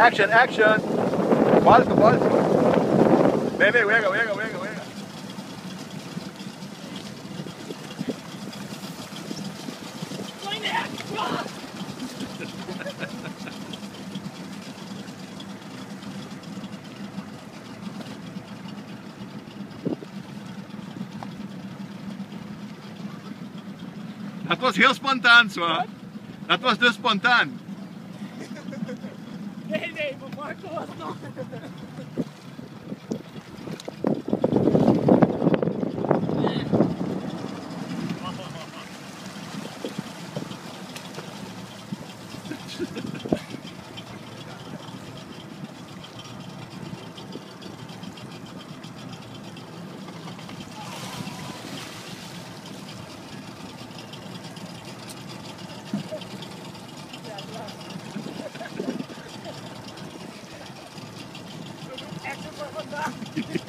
Action, action. Volta, volta. Vem, vem, wega, wega, wega, wega. Dat was heel spontaan, zwaar. Dat was dus spontaan. Nee, nee, maar Marco was nog. Echt super vandaag.